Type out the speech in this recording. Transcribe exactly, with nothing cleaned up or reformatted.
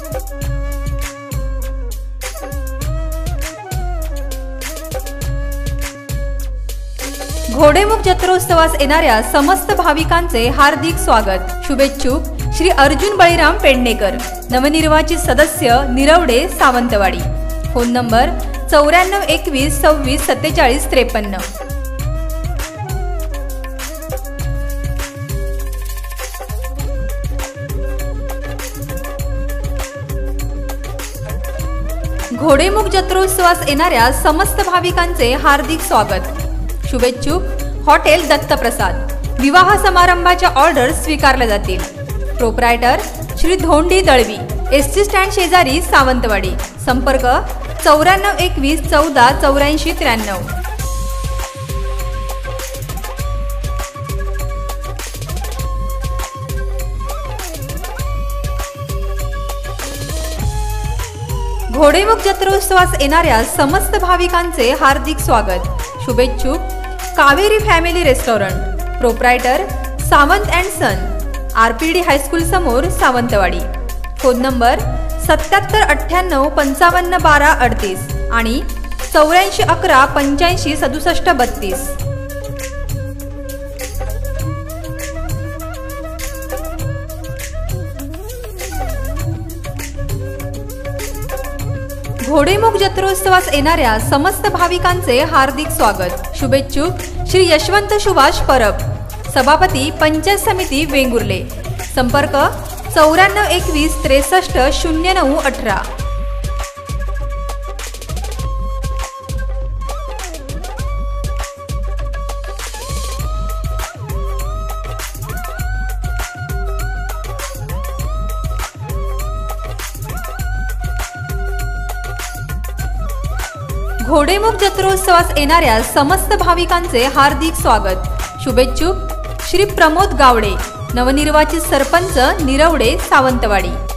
घोडेमुख जत्रोत्सवास येणाऱ्या समस्त भाविकांचे हार्दिक स्वागत। शुभेच्छुक श्री अर्जुन बळीराम पेडणेकर, नवनिर्वाचित सदस्य, निरवडे, सावंतवाडी। फोन नंबर चौऱ्याण्णव एकवीस सव्वीस सत्तेचाळीस त्रेपन्न। घोडेमुख जत्रोत्सवास येणाऱ्या समस्त भाविकांचे हार्दिक स्वागत। शुभेच्छुक हॉटेल दत्तप्रसाद, विवाह समारंभाच्या ऑर्डर स्वीकारल्या जातील। Proprietor Shri Dhondi Dalvi, S T stand शेजारी, सावंतवाडी। संपर्क चौऱ्याण्णव एकवीस चौदा चौऱ्याऐंशी त्र्याण्णव। घोडेमुख जत्रोत्सवास येणाऱ्या समस्त भाविकांचे हार्दिक स्वागत। शुभेच्छुक Kaveri family restaurant, proprietor Sawant and son, R P D high school समोर, सावंतवाडी। फोन नंबर सत्याहत्तर अठ्ठ्याण्णव पंचावन्न बारा अडतीस आणि चौऱ्याऐंशी अकरा पंच्याऐंशी सदुसष्ट बत्तीस। घोडेमुख जत्रोत्सवास येणाऱ्या समस्त भाविकांचे हार्दिक स्वागत। शुभेच्छुक श्री यशवंत सुभाष परब, सभापती पंचायत समिती वेंगुर्ले। संपर्क चौऱ्याण्णव एकवीस त्रेसष्ट शून्य नऊ अठरा। घोडेमुख जत्रोत्सवास येणाऱ्या समस्त भाविकांचे हार्दिक स्वागत। शुभेच्छुक श्री प्रमोद गावडे, नवनिर्वाचित सरपंच, निरवडे, सावंतवाडी।